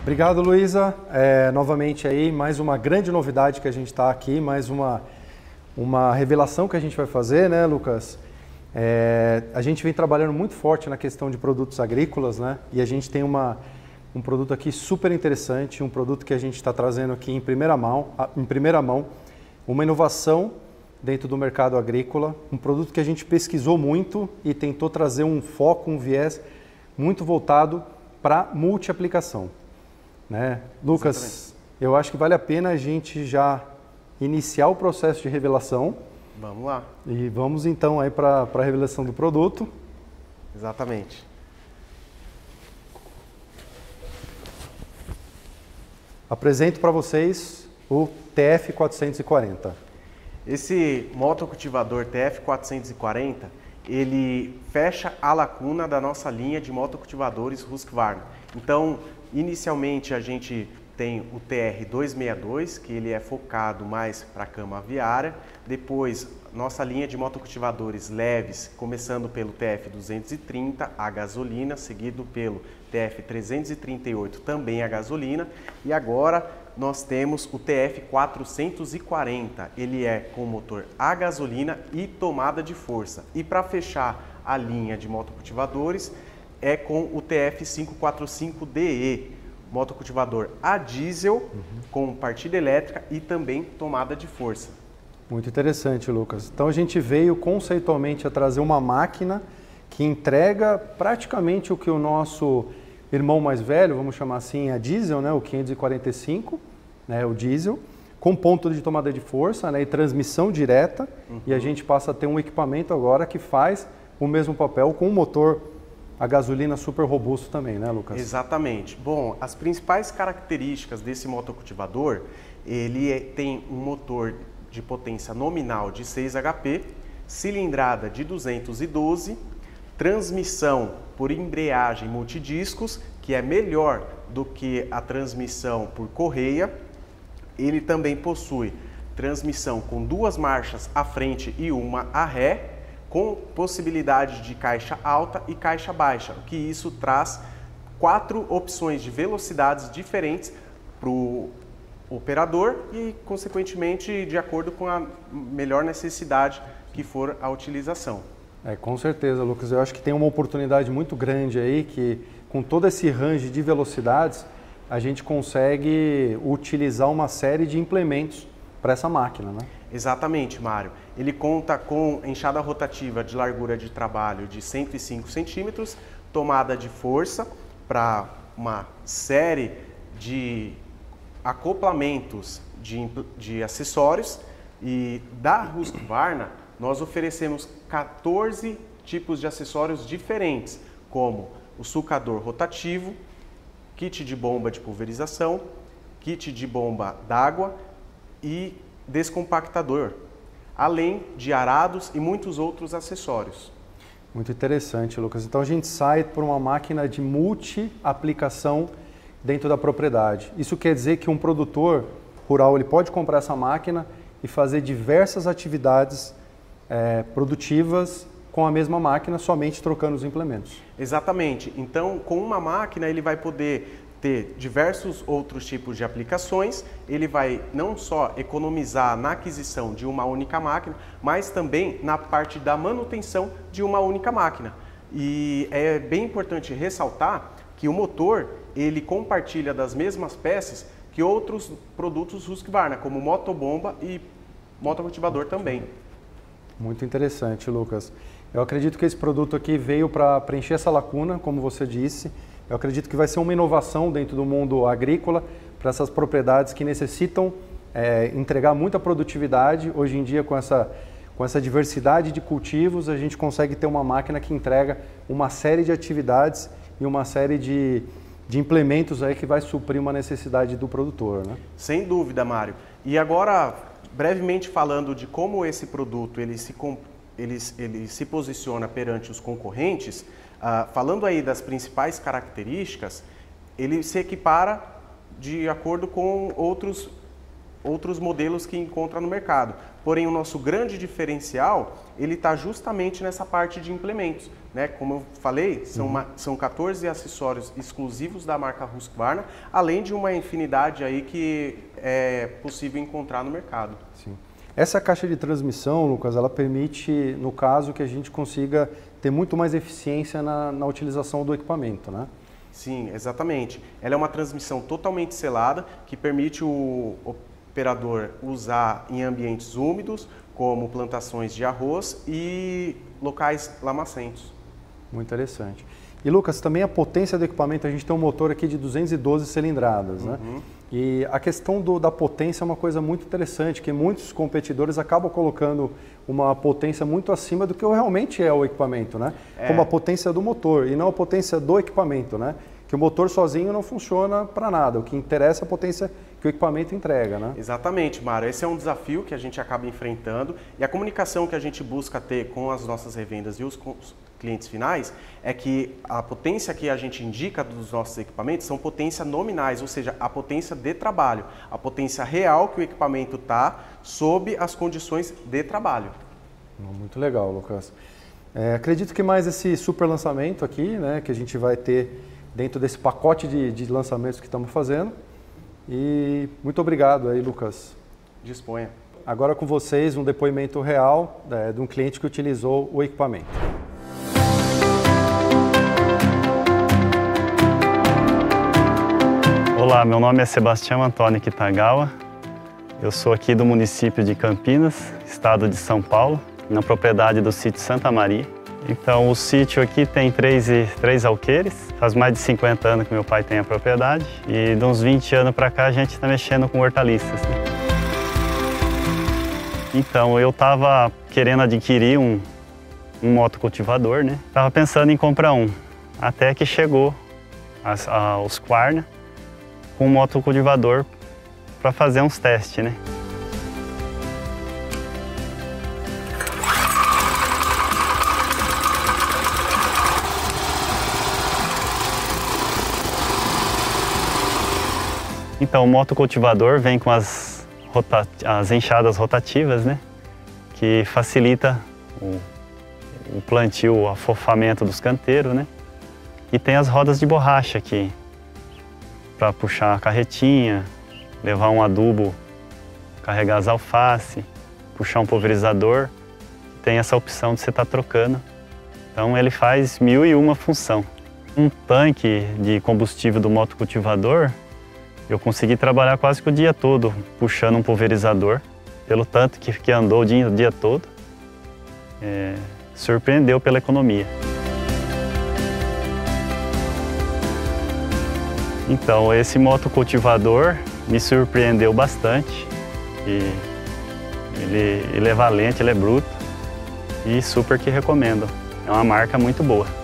Obrigado, Luísa. Novamente aí, mais uma grande novidade que a gente está aqui, mais uma revelação que a gente vai fazer, né, Lucas? A gente vem trabalhando muito forte na questão de produtos agrícolas, né? E a gente tem um produto aqui super interessante, um produto que a gente está trazendo aqui em primeira mão, uma inovação dentro do mercado agrícola, um produto que a gente pesquisou muito e tentou trazer um foco, um viés muito voltado para multi-aplicação. Né? Lucas, exatamente. Eu acho que vale a pena a gente já iniciar o processo de revelação. Vamos lá. E vamos então aí para a revelação do produto. Exatamente. Apresento para vocês o TF440. Esse motocultivador TF440, ele fecha a lacuna da nossa linha de motocultivadores Husqvarna. Então, inicialmente a gente tem o TR262, que ele é focado mais para a cama aviária. Depois, nossa linha de motocultivadores leves, começando pelo TF230, a gasolina, seguido pelo TF338, também a gasolina. E agora nós temos o TF440, ele é com motor a gasolina e tomada de força. E para fechar a linha de motocultivadores, é com o TF545DE, motocultivador a diesel, com partida elétrica e também tomada de força. Muito interessante, Lucas. Então a gente veio conceitualmente a trazer uma máquina que entrega praticamente o que o nosso irmão mais velho, vamos chamar assim, a diesel, né, o 545, né, o diesel, com ponto de tomada de força, né, e transmissão direta, e a gente passa a ter um equipamento agora que faz o mesmo papel com um motor a gasolina super robusto também, né, Lucas? Exatamente. Bom, as principais características desse motocultivador, ele tem um motor de potência nominal de 6 HP, cilindrada de 212, transmissão por embreagem multidiscos, que é melhor do que a transmissão por correia. Ele também possui transmissão com 2 marchas à frente e uma à ré, com possibilidade de caixa alta e caixa baixa, o que isso traz 4 opções de velocidades diferentes para o operador e, consequentemente, de acordo com a melhor necessidade que for a utilização. Com certeza, Lucas. Eu acho que tem uma oportunidade muito grande aí que, com todo esse range de velocidades, a gente consegue utilizar uma série de implementos para essa máquina, né? Exatamente, Mário. Ele conta com enxada rotativa de largura de trabalho de 105 centímetros, tomada de força para uma série de acoplamentos de acessórios, e da Husqvarna nós oferecemos 14 tipos de acessórios diferentes, como o sulcador rotativo, kit de bomba de pulverização, kit de bomba d'água e descompactador, além de arados e muitos outros acessórios. Muito interessante, Lucas. Então a gente sai por uma máquina de multi-aplicação dentro da propriedade. Isso quer dizer que um produtor rural ele pode comprar essa máquina e fazer diversas atividades produtivas com a mesma máquina, somente trocando os implementos. Exatamente. Então, com uma máquina ele vai poder ter diversos outros tipos de aplicações, ele vai não só economizar na aquisição de uma única máquina, mas também na parte da manutenção de uma única máquina. E é bem importante ressaltar que o motor, ele compartilha das mesmas peças que outros produtos Husqvarna, como motobomba e motocultivador também. Muito interessante, Lucas. Eu acredito que esse produto aqui veio para preencher essa lacuna, como você disse. Eu acredito que vai ser uma inovação dentro do mundo agrícola para essas propriedades que necessitam entregar muita produtividade. Hoje em dia, com essa diversidade de cultivos, a gente consegue ter uma máquina que entrega uma série de atividades e uma série de implementos aí que vai suprir uma necessidade do produtor, né? Sem dúvida, Mário. E agora, brevemente falando de como esse produto ele se posiciona perante os concorrentes, falando aí das principais características, ele se equipara de acordo com outros modelos que encontra no mercado. porém o nosso grande diferencial, ele está justamente nessa parte de implementos, né? Como eu falei, são 14 acessórios exclusivos da marca Husqvarna, além de uma infinidade aí que é possível encontrar no mercado. Sim. Essa caixa de transmissão, Lucas, ela permite, no caso, que a gente consiga ter muito mais eficiência na utilização do equipamento, né? Sim, exatamente. Ela é uma transmissão totalmente selada que permite o operador usar em ambientes úmidos, como plantações de arroz e locais lamacentos. Muito interessante. E Lucas, também a potência do equipamento, a gente tem um motor aqui de 212 cilindradas, né? E a questão da potência é uma coisa muito interessante, que muitos competidores acabam colocando uma potência muito acima do que realmente é o equipamento, né? Como a potência do motor e não a potência do equipamento, né? Que o motor sozinho não funciona para nada, o que interessa é a potência que o equipamento entrega, né? Exatamente, Mário. Esse é um desafio que a gente acaba enfrentando e a comunicação que a gente busca ter com as nossas revendas e os clientes finais é que a potência que a gente indica dos nossos equipamentos são potências nominais, ou seja, a potência de trabalho, a potência real que o equipamento está sob as condições de trabalho. Muito legal, Lucas. Acredito que mais esse super lançamento aqui, né, que a gente vai ter dentro desse pacote de lançamentos que estamos fazendo. E muito obrigado aí, Lucas. Disponha. Agora com vocês um depoimento real de um cliente que utilizou o equipamento. Olá, meu nome é Sebastião Antônio Kitagawa. Eu sou aqui do município de Campinas, estado de São Paulo, na propriedade do sítio Santa Maria. Então, o sítio aqui tem três alqueires. Faz mais de 50 anos que meu pai tem a propriedade. E de uns 20 anos para cá, a gente está mexendo com hortaliças, né? Então, eu estava querendo adquirir um motocultivador, né? Estava pensando em comprar um. Até que chegou a Husqvarna com um motocultivador para fazer uns testes, né? Então, o motocultivador vem com as enxadas rotativas, né? Que facilita o plantio, o afofamento dos canteiros, né? E tem as rodas de borracha aqui, para puxar a carretinha, levar um adubo, carregar as alface, puxar um pulverizador. Tem essa opção de você estar trocando. Então, ele faz 1001 função. Um tanque de combustível do motocultivador, eu consegui trabalhar quase que o dia todo puxando um pulverizador, pelo tanto que andou o dia todo. Surpreendeu pela economia. Então, esse motocultivador me surpreendeu bastante. Ele é valente, ele é bruto e super que recomendo. É uma marca muito boa.